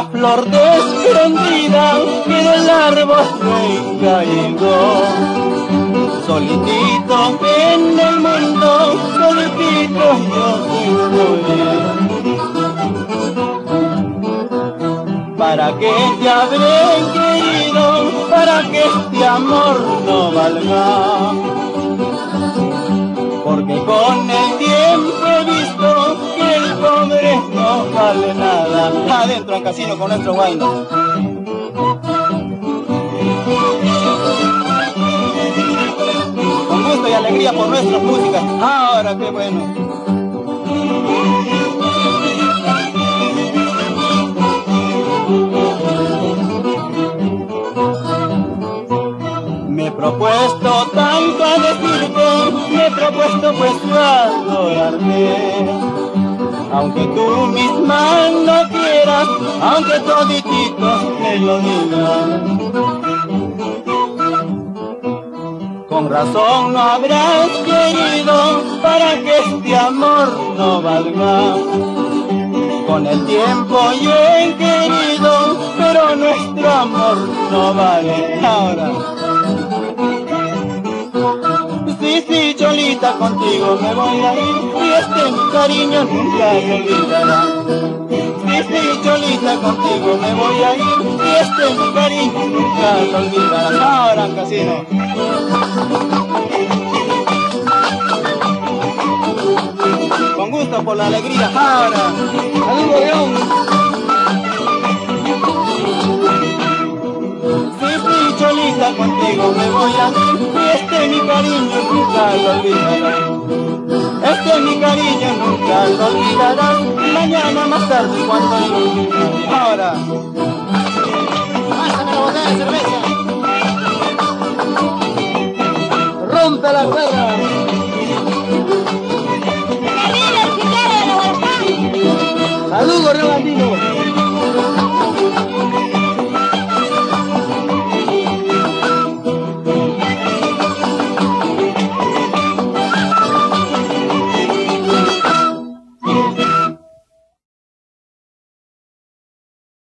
una flor desprendida que del árbol se cayó. Solitito en el mundo, solitito yo estoy. ¿Para qué te habré querido? ¿Para que este amor no valga? Porque con el tiempo he visto que el pobre no vale nada. Adentro al casino con nuestro guayno. Con gusto y alegría por nuestras músicas. Ahora qué bueno. Me he propuesto tanto a decirte, me he propuesto pues a adorarte. Aunque tú misma no quieras, aunque todititos me lo digan. Con razón no habrás querido para que este amor no valga. Con el tiempo yo he querido, pero nuestro amor no vale. Ahora. Sí, Cholita, contigo me voy a ir y mi cariño nunca se olvidará. Sí, Cholita, contigo me voy a ir y mi cariño nunca se olvidará. Ahora, casino. Con gusto por la alegría. Ahora. ¡Saludos, León! Cholita, contigo me voy a ir y mi cariño nunca lo olvidarás. Mi cariño nunca lo olvidarás. Mañana más tarde cuando yo... Ahora. Pásame la botella de cerveza. Rompe la guerra. Saludos, Río Andino.